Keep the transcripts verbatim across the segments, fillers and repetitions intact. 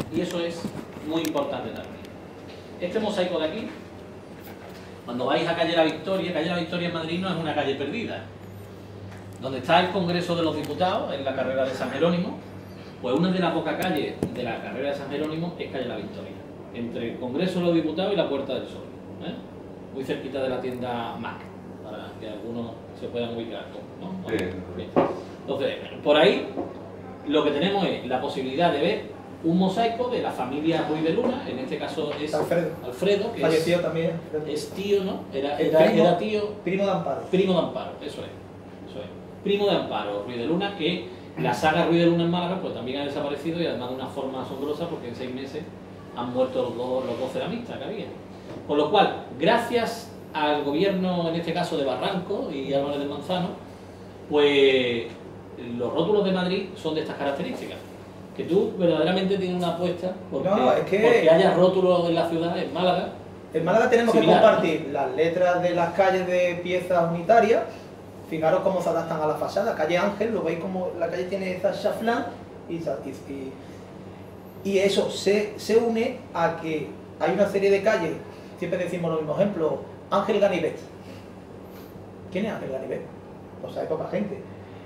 Y eso es muy importante también. Este mosaico de aquí, cuando vais a Calle La Victoria, Calle La Victoria en Madrid no es una calle perdida. Donde está el Congreso de los Diputados, en la carrera de San Jerónimo, pues una de las pocas calles de la carrera de San Jerónimo es Calle La Victoria, entre el Congreso de los Diputados y la Puerta del Sol, ¿eh? Muy cerquita de la tienda Mac, para que algunos se puedan ubicar, ¿no? Bien. Bien. Entonces, por ahí lo que tenemos es la posibilidad de ver un mosaico de la familia Ruiz de Luna, en este caso es Alfredo, Alfredo que falleció es, también. es tío, ¿no? Era, era, primo, era tío, primo de Amparo. primo de Amparo, eso es, eso es. Primo de Amparo, Ruiz de Luna, que la saga Ruiz de Luna en Málaga pues también ha desaparecido y además de una forma asombrosa porque en seis meses han muerto los dos, los dos ceramistas que había. Con lo cual, gracias al gobierno, en este caso de Barranco y Álvarez de Manzano, pues los rótulos de Madrid son de estas características. Que tú verdaderamente tienes una apuesta porque, No, es que... porque haya rótulos en la ciudad, en Málaga. En Málaga tenemos similar, que compartir, ¿no?, las letras de las calles de piezas unitarias. Fijaros cómo se adaptan a la fachada. Calle Ángel, lo veis como la calle tiene esa chaflán y, y, y eso se, se une a que hay una serie de calles, siempre decimos lo mismo ejemplo, Ángel Ganivet. ¿Quién es Ángel Ganivet? O sea, hay poca gente.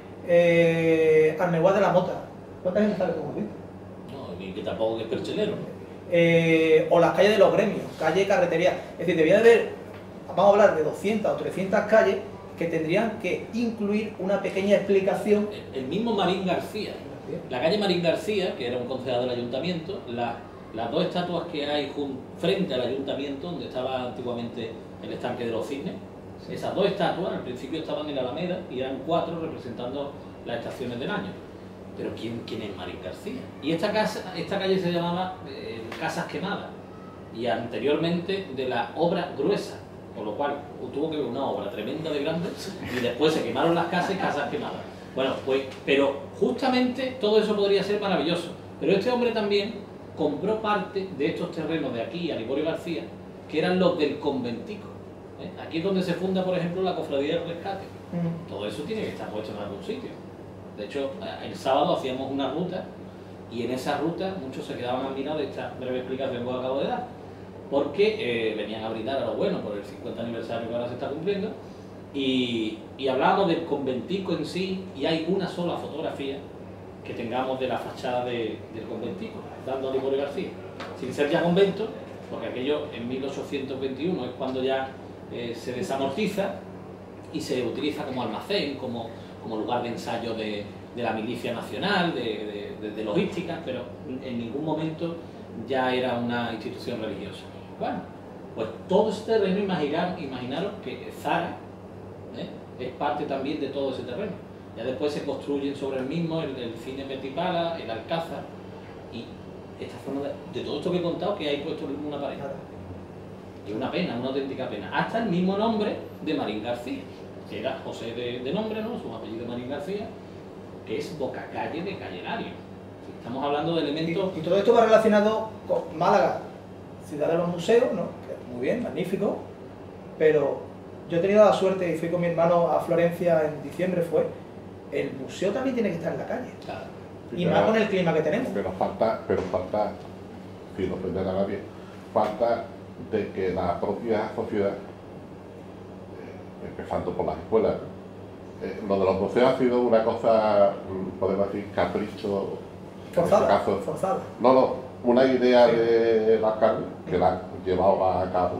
Eh, Armeguá de la Mota. ¿Cuánta gente sabe cómo es? No, y que tampoco es perchelero. Eh, o las calles de los gremios, calle, carretería. Es decir, debía de haber, vamos a hablar de doscientas o trescientas calles que tendrían que incluir una pequeña explicación. El mismo Marín García, la calle Marín García, que era un concejal del ayuntamiento, la, las dos estatuas que hay frente al ayuntamiento, donde estaba antiguamente el estanque de los cisnes, sí, esas dos estatuas al principio estaban en la Alameda y eran cuatro representando las estaciones del año. Pero ¿quién, quién es Marín García? Y esta, casa, esta calle se llamaba eh, Casas Quemadas, y anteriormente de la Obra Gruesa, con lo cual tuvo que ver una obra tremenda de grande y después se quemaron las casas y casas quemadas. Bueno, pues, pero justamente todo eso podría ser maravilloso, pero este hombre también compró parte de estos terrenos de aquí, a Liborio García, que eran los del conventico, ¿eh? Aquí es donde se funda, por ejemplo, la Cofradía del Rescate. Mm. Todo eso tiene que estar puesto en algún sitio. De hecho, el sábado hacíamos una ruta y en esa ruta muchos se quedaban admirados de esta breve explicación que os acabo de dar, porque eh, venían a brindar a lo bueno por el cincuenta aniversario que ahora se está cumpliendo y, y hablábamos del conventico en sí, y hay una sola fotografía que tengamos de la fachada de, del conventico, dando a Liborio García, sin ser ya convento, porque aquello en mil ochocientos veintiuno es cuando ya eh, se desamortiza y se utiliza como almacén, como, como lugar de ensayo de, de la milicia nacional, de, de, de, de logística, pero en ningún momento ya era una institución religiosa. Bueno, pues todo ese terreno, imaginar, imaginaros que Zara ¿eh? es parte también de todo ese terreno. Ya después se construyen sobre el mismo el, el cine Metipala, el Alcázar, y esta forma de, de todo esto que he contado, que hay puesto una pared. Y una pena, una auténtica pena. Hasta el mismo nombre de Marín García, que era José de, de nombre, ¿no? Su apellido Marín García, que es Bocacalle de Callelario. Estamos hablando de elementos... Y, y todo esto va relacionado con Málaga, ciudad de los museos, ¿no? Que muy bien, magnífico, pero yo he tenido la suerte y fui con mi hermano a Florencia en diciembre, fue, el museo también tiene que estar en la calle. Claro. Y más con el clima que tenemos. Pero falta, pero falta, sin ofender a nadie, falta de que la propia sociedad, eh, empezando por las escuelas, eh, lo de los museos ha sido una cosa, podemos decir, capricho, forzada, en este caso, forzada. No, no, una idea sí. de la carne que la han llevado a cabo,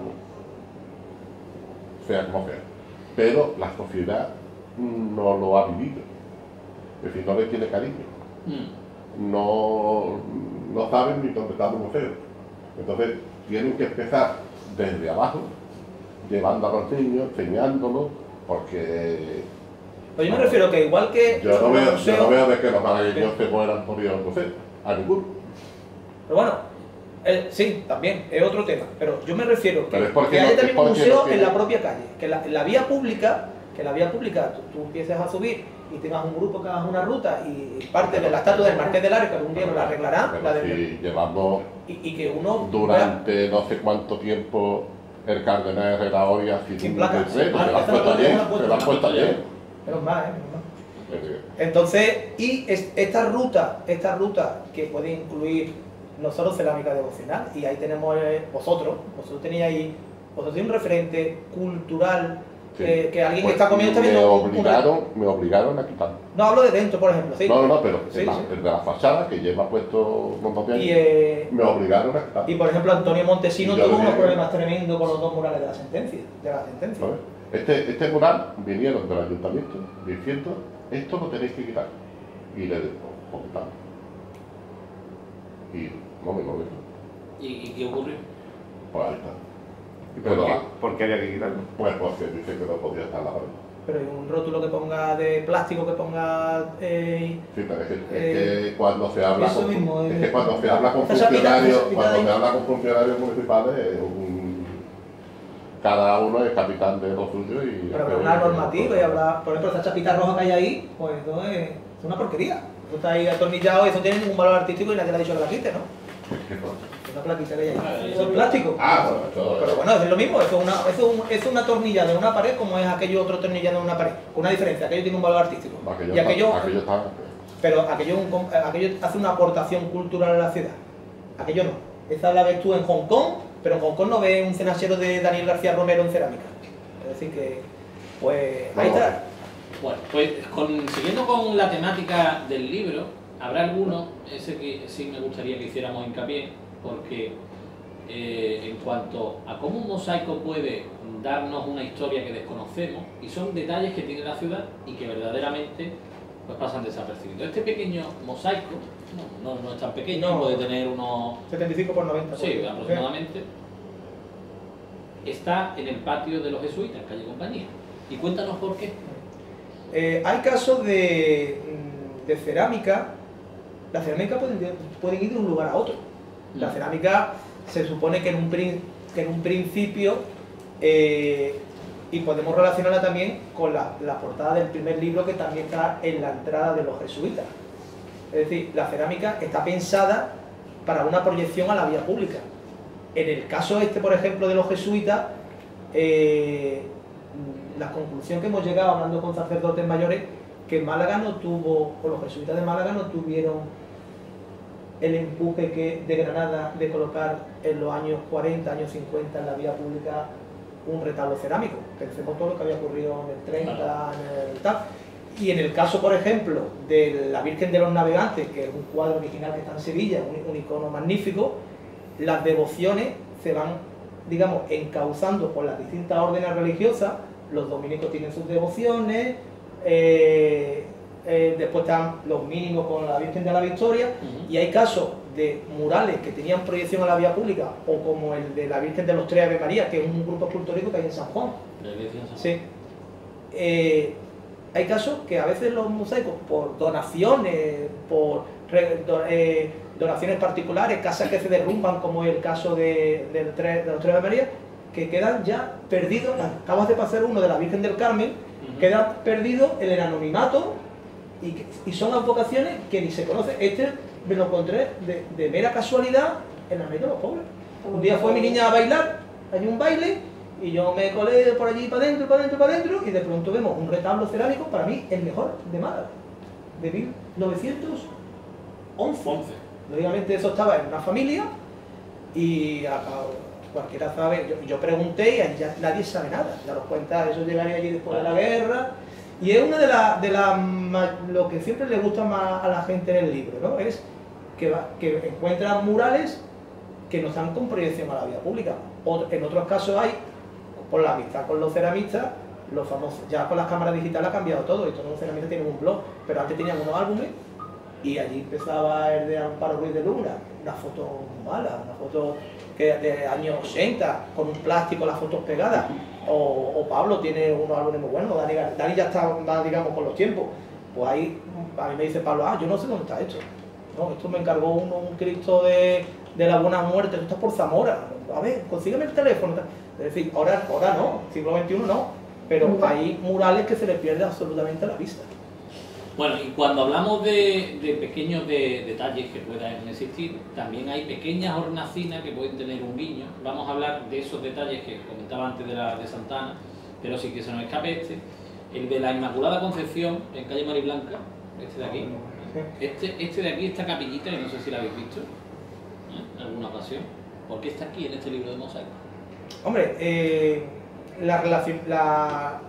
sea como sea, pero la sociedad no lo ha vivido, es decir, no le tiene cariño, mm. no, no saben ni dónde está el museo, entonces tienen que empezar desde abajo, llevando a los niños, enseñándolos, porque... Pues yo me refiero que igual que... Yo no veo, museo, yo no veo de que los malagueños se mueran por ir al museo, a ninguno. Pero bueno, eh, sí, también, es otro tema, pero yo me refiero que, que haya no, también un museo no en la propia calle, que la, la vía pública, que la vía pública tú, tú empieces a subir y tengas un grupo que hagas una ruta y parte pero, de la estatua del Marqués del Área, que algún día nos la arreglarán, la de, si llevamos y, y que uno durante vea, no sé cuánto tiempo el cardenal Herrera hoy ha sido un decreto, se lo han puesto ayer, se lo han puesto ayer. Menos mal, ¿eh? Menos mal. Entonces, y es, esta ruta, esta ruta que puede incluir nosotros cerámica devocional, y ahí tenemos eh, vosotros, vosotros tenéis ahí, vosotros tenéis un referente cultural. Sí. Eh, que alguien pues que está comiendo está viendo. Me obligaron, una... me obligaron a quitarlo. No hablo de dentro, por ejemplo. ¿Sí? No, no, no, pero sí, el, sí. el de la fachada que lleva puesto un montón de años, y, eh, me obligaron a quitarlo. Y por ejemplo, Antonio Montesino tuvo unos dije, problemas tremendos con los dos murales de la sentencia. De la sentencia. Este, este mural vinieron del ayuntamiento diciendo: esto lo tenéis que quitar. Y le digo: pues quitarlo. Y no me moví. ¿Y, ¿Y qué ocurrió? Pues ahí está. ¿Y por, qué? ¿Por qué había que quitarlo? Pues porque dice que no podía estar en la pared. Pero hay un rótulo que ponga de plástico, que ponga... Eh, sí, pero es que, eh, es que cuando se habla eso con, mismo, es eh, que cuando se habla con funcionarios, cuando se habla con funcionarios municipales, un, cada uno es capitán de lo suyo y... Pero habrá una normativa y habrá, por ejemplo, esa chapita roja que hay ahí, pues eso es, es una porquería. Eso está ahí atornillado y eso no tiene ningún valor artístico y nadie le ha dicho que la quite, ¿no? Una plaquita que hay ahí. ¿Es plástico? Ah, bueno, todo pero bueno, es lo mismo, eso es una, eso es un, es una atornillada en una pared como es aquello otro atornillado en una pared. Con una diferencia, aquello tiene un valor artístico. Aquello y aquello, está, aquello está... Pero aquello, un, aquello hace una aportación cultural a la ciudad. Aquello no. Esa la ves tú en Hong Kong, pero en Hong Kong no ves un cenachero de Daniel García Romero en cerámica. Es decir que, pues, ahí está. Bueno, pues con, siguiendo con la temática del libro, habrá alguno, ese que sí me gustaría que hiciéramos hincapié, porque eh, en cuanto a cómo un mosaico puede darnos una historia que desconocemos, y son detalles que tiene la ciudad y que verdaderamente pues pasan desapercibidos. Este pequeño mosaico, no, no, no es tan pequeño, no, puede tener unos... setenta y cinco por noventa. Sí, aproximadamente. Está en el patio de los jesuitas, calle Compañía. Y cuéntanos por qué. Eh, hay casos de, de cerámica. La cerámica pueden, pueden ir de un lugar a otro. La cerámica se supone que en un, que en un principio, eh, y podemos relacionarla también con la, la portada del primer libro que también está en la entrada de los jesuitas. Es decir, la cerámica está pensada para una proyección a la vía pública. En el caso este, por ejemplo, de los jesuitas, eh, la conclusión que hemos llegado hablando con sacerdotes mayores, que Málaga no tuvo, o los jesuitas de Málaga no tuvieron el empuje que de Granada de colocar en los años cuarenta, años cincuenta en la vía pública un retablo cerámico. Pensemos todo lo que había ocurrido en el treinta, en el tal. Y en el caso, por ejemplo, de la Virgen de los Navegantes, que es un cuadro original que está en Sevilla, un, un icono magnífico, las devociones se van, digamos, encauzando por las distintas órdenes religiosas. Los dominicos tienen sus devociones, eh, eh, después están los mínimos con la Virgen de la Victoria, uh-huh. Y hay casos de murales que tenían proyección a la vía pública, o como el de la Virgen de los Tres Ave María, que es un grupo escultórico que hay en San Juan. La iglesia de San Juan. Sí. Eh, hay casos que a veces los mosaicos, por donaciones, por eh, donaciones particulares, casas que se derrumban, como el caso de, de, de, de los Tres Ave María, que quedan ya perdidos. Acabas de pasar uno de la Virgen del Carmen, uh-huh. Queda perdido en el anonimato, y, que, y son advocaciones que ni se conocen. Este me lo encontré de, de mera casualidad en la Avenida de los Pobres. Un día fue mi niña a bailar, hay un baile, y yo me colé por allí para adentro, para adentro, para adentro, y de pronto vemos un retablo cerámico, para mí el mejor de Málaga, de mil novecientos once. Lógicamente eso estaba en una familia, y a, a, cualquiera sabe, yo, yo pregunté y ya nadie sabe nada, ya los cuenta, eso llegaría allí después de la guerra, y es una de las, de la, lo que siempre le gusta más a la gente en el libro, ¿no? Es que, va, que encuentran murales que no están con proyección a la vía pública. O, en otros casos hay, por la amistad con los ceramistas, los famosos, ya con las cámaras digitales ha cambiado todo, y todos los ceramistas tienen un blog, pero antes tenían unos álbumes, y allí empezaba el de Amparo Ruiz de Luna, una foto mala, una foto que de años ochenta, con un plástico, las fotos pegadas, o, o Pablo tiene unos álbumes muy buenos, Dani, Dani ya está más, digamos, con los tiempos, pues ahí, a mí me dice Pablo, ah, yo no sé dónde está esto, no, esto me encargó uno, un Cristo de, de la Buena Muerte, esto está por Zamora, a ver, consígueme el teléfono, es decir, ahora, ahora no, siglo veintiuno no, pero hay murales que se les pierde absolutamente a la vista. Bueno, y cuando hablamos de, de pequeños de, detalles que puedan existir, también hay pequeñas hornacinas que pueden tener un guiño. Vamos a hablar de esos detalles que comentaba antes de la de Santana, pero sí que se nos escape este, el de la Inmaculada Concepción en calle Mariblanca, este de aquí. Este, este de aquí, esta capillita, que no sé si la habéis visto. ¿eh? En alguna ocasión. ¿Por qué está aquí en este libro de mosaicos? Hombre, eh, la relación, la,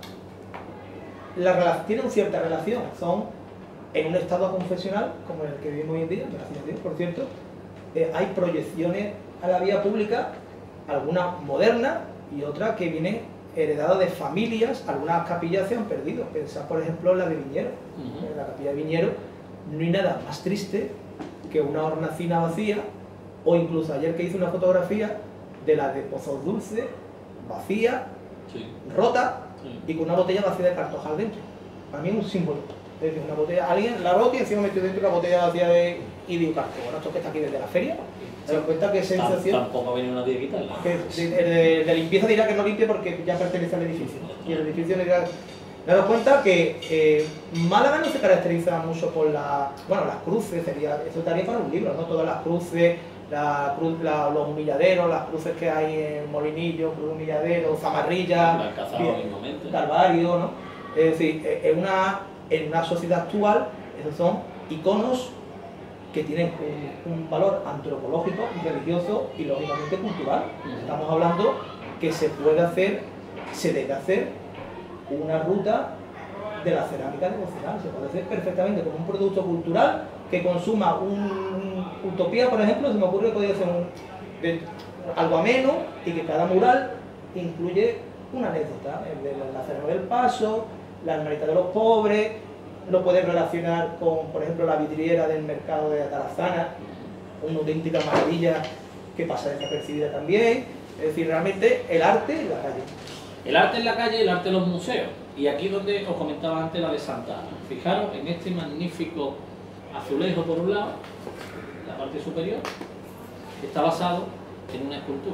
la relación, tienen cierta relación, son en un estado confesional como el que vivimos hoy en día, gracias a Dios, por cierto, eh, hay proyecciones a la vía pública, algunas modernas y otras que vienen heredadas de familias, algunas capillas se han perdido. Pensad, por ejemplo, en la de Viñero. Uh-huh. En la capilla de Viñero no hay nada más triste que una hornacina vacía, o incluso ayer que hice una fotografía de la de Pozos Dulces, vacía, sí. rota, sí. y con una botella vacía de cartojal dentro. Para mí es un símbolo. Es decir, una botella, alguien la rota y encima metió dentro una botella vacía de... Y digo, claro, bueno, esto que está aquí desde la feria, ¿te das cuenta que sensación? Tampoco viene una tía a quitarla. Que de, de, de limpieza dirá que no limpie porque ya pertenece al edificio. Y el edificio le dirá... Me doy cuenta que eh, Málaga no se caracteriza mucho por la... Bueno, las cruces, sería, eso estaría para un libro, ¿no? Todas las cruces, la cruz, la, los humilladeros, las cruces que hay en Molinillo, Cruz Humilladero, Zamarrilla, Calvario, ¿no? Es decir, en una, en una sociedad actual, esos son iconos que tienen un, un valor antropológico, religioso y lógicamente cultural. Estamos hablando que se puede hacer, se debe hacer una ruta de la cerámica devocional, se puede hacer perfectamente como un producto cultural que consuma un Utopía, por ejemplo, se me ocurre que podría ser un, de, algo ameno y que cada mural incluye una anécdota, el de la cerámica del Paso, la hermanita de los pobres, lo puedes relacionar con, por ejemplo, la vidriera del mercado de Atarazana, una auténtica maravilla que pasa desapercibida también. Es decir, realmente el arte en la calle. El arte en la calle y el arte en los museos. Y aquí donde os comentaba antes la de Santa Ana. Fijaros en este magnífico azulejo por un lado, la parte superior, que está basado en una escultura.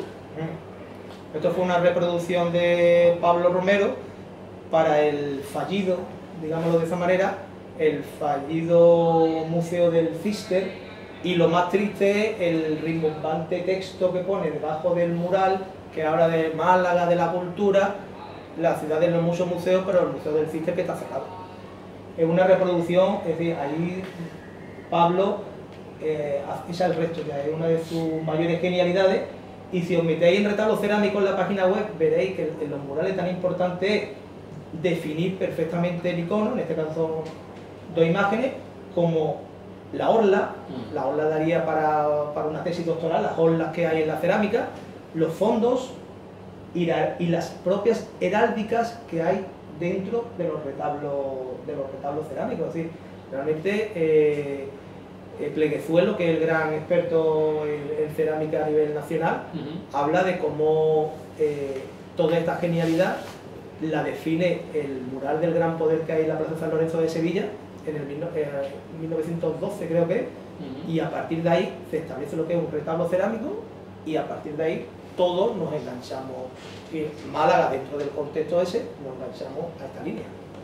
Esto fue una reproducción de Pablo Romero para el fallido, digámoslo de esa manera, el fallido Museo del Cister, y lo más triste es el rimbombante texto que pone debajo del mural que habla de Málaga, de la cultura, la ciudad de los muchos museos, pero el Museo del Cister que está cerrado. Es una reproducción, es decir, ahí Pablo, eh, esa es el resto, ya es una de sus mayores genialidades, y si os metéis en retablo cerámico en la página web, veréis que en los murales tan importante es definir perfectamente el icono, en este caso dos imágenes, como la orla, la orla daría para, para una tesis doctoral, las orlas que hay en la cerámica, los fondos y, la, y las propias heráldicas que hay dentro de los retablos, de los retablos cerámicos. Es decir, realmente eh, eh, Pleguezuelo, que es el gran experto en, en cerámica a nivel nacional, uh-huh. habla de cómo eh, toda esta genialidad la define el mural del gran poder que hay en la Plaza San Lorenzo de Sevilla en el eh, mil novecientos doce, creo que es, uh-huh. y a partir de ahí se establece lo que es un retablo cerámico, y a partir de ahí todos nos enganchamos, y Málaga dentro del contexto ese, nos enganchamos a esta línea.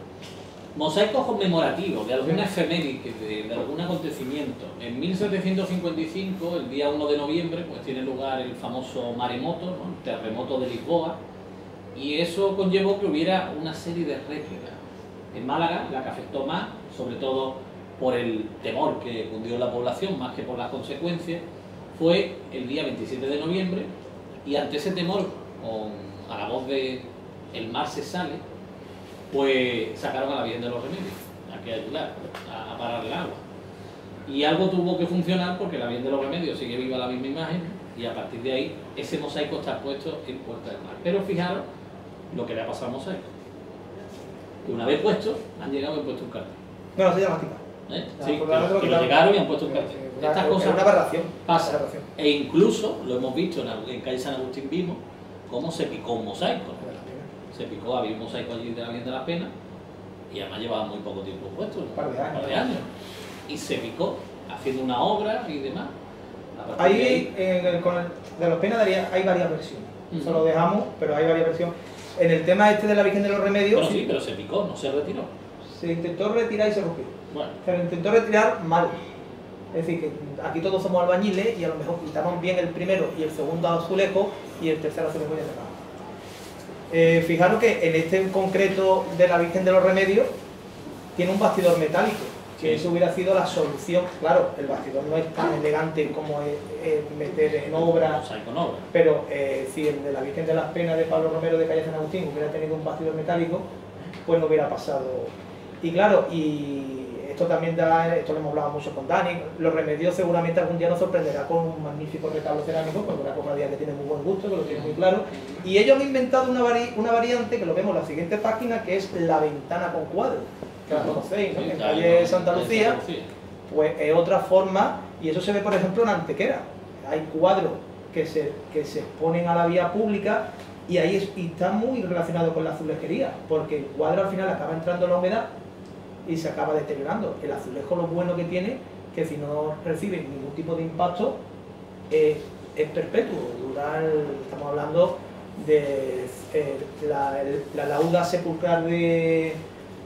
Mosaicos conmemorativos de alguna efeméride, de, de algún acontecimiento. En mil setecientos cincuenta y cinco, el día uno de noviembre, pues tiene lugar el famoso maremoto, ¿no? El terremoto de Lisboa, y eso conllevó que hubiera una serie de réplicas. En Málaga, la que afectó más, sobre todo por el temor que cundió en la población, más que por las consecuencias, fue el día veintisiete de noviembre, y ante ese temor, con, a la voz de El mar se sale, pues sacaron a la Virgen de los Remedios, a que ayudar, a, a parar el agua. Y algo tuvo que funcionar porque la Virgen de los Remedios sigue viva la misma imagen, y a partir de ahí ese mosaico está puesto en Puerta del Mar. Pero fijaros lo que le ha pasado al mosaico. Que una vez puesto, han llegado y han puesto un cartel. No, no se llama tica. ¿Eh? Sí, que, que, que lo llegaron y han puesto un cartel. Una, Estas cosas una aberración. pasan. E incluso lo hemos visto en, en calle San Agustín, vimos cómo se picó un mosaico. Se picó, había un mosaico allí de la Virgen de las Penas, y además llevaba muy poco tiempo puesto, un par de años. Par de años. Y se picó haciendo una obra y demás. Ahí, en el, con el, de los Penas daría, hay varias versiones. Uh-huh. Eso lo dejamos, pero hay varias versiones. En el tema este de la Virgen de los Remedios... Bueno, sí, sí, pero se picó, no se retiró. Se intentó retirar y se rompió. Bueno. Se intentó retirar mal. Es decir, que aquí todos somos albañiles y a lo mejor quitamos bien el primero y el segundo azulejo y el tercero azulejo ya se acaba. Eh, fijaros que en este en concreto de la Virgen de los Remedios tiene un bastidor metálico. que sí. eso hubiera sido la solución. Claro, el bastidor no es tan elegante como es, es meter en obra, con obra. pero eh, si el de la Virgen de las Penas de Pablo Romero de calle San Agustín hubiera tenido un bastidor metálico, pues no hubiera pasado. Y claro, y esto también da, esto lo hemos hablado mucho con Dani, los Remedios seguramente algún día nos sorprenderá con un magnífico retablo cerámico, porque una cofradía que tiene muy buen gusto, que lo tiene muy claro, y ellos han inventado una, vari, una variante, que lo vemos en la siguiente página, que es la ventana con cuadro, que la conocéis, ¿no? Sí, En claro, calle Santa Lucía, Santa Lucía, pues es otra forma, y eso se ve por ejemplo en Antequera, hay cuadros que se, que se exponen a la vía pública, y ahí es, y está muy relacionado con la azulejería, porque el cuadro al final acaba entrando en la humedad, y se acaba deteriorando. El azulejo lo bueno que tiene, que si no recibe ningún tipo de impacto, eh, es perpetuo. Dura el, estamos hablando de eh, la, el, la lauda sepulcral de,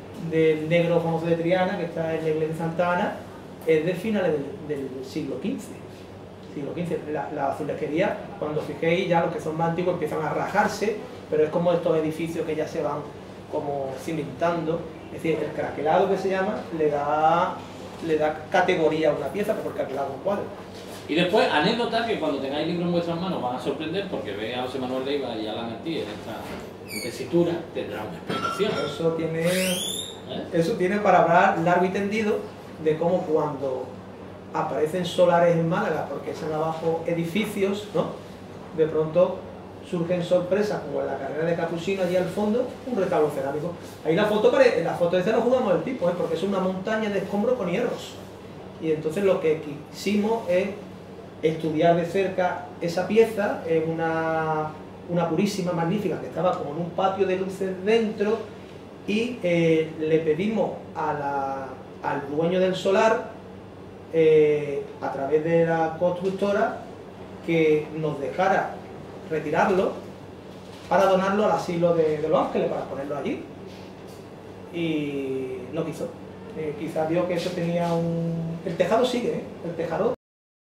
del negro famoso de Triana, que está en la iglesia de Santa Ana, es de finales del, del siglo quince. Siglo quince. La, la azulejería, cuando fijéis, ya los que son más antiguos empiezan a rajarse, pero es como estos edificios que ya se van como cimentando. Es decir, el craquelado que se llama le da, le da categoría a una pieza, porque el craquelado es un cuadro. Y después, anécdota que cuando tengáis libros en vuestras manos van a sorprender, porque ve a José Manuel Leiva y a Alan Artigas en esta tesitura, tendrá una explicación. Eso tiene, ¿Eh? eso tiene para hablar largo y tendido de cómo cuando aparecen solares en Málaga, porque están abajo edificios, ¿no? De pronto surgen sorpresas, como en la carrera de Capuchino, allí al fondo, un retablo cerámico. Ahí la foto, en la foto esta no jugamos el tipo, ¿eh? Porque es una montaña de escombros con hierros. Y entonces lo que quisimos es estudiar de cerca esa pieza, es una, una purísima, magnífica, que estaba como en un patio de luces dentro, y eh, le pedimos a la, al dueño del solar, eh, a través de la constructora, que nos dejara retirarlo para donarlo al asilo de, de Los Ángeles, para ponerlo allí, y no quiso. Eh, quizás vio que eso tenía un... El tejado sigue, ¿eh? El tejado